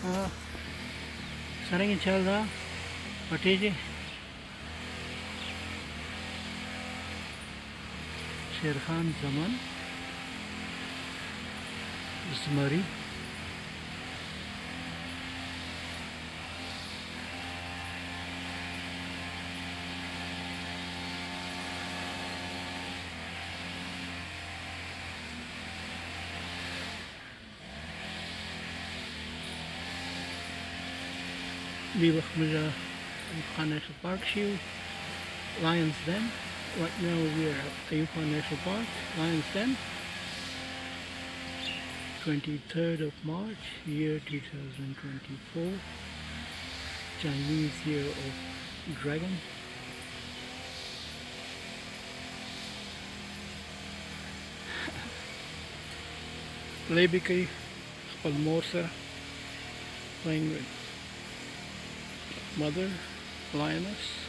Sarang chalda patiji Sher Khan zaman Xmari die we Afghan National Park shoe Lions Den. Right now we are at Afghan National Park, Lions Den, 23rd of March, year 2024, Chinese Year of Dragon. Lebiki Palmorsa playing with mother lioness.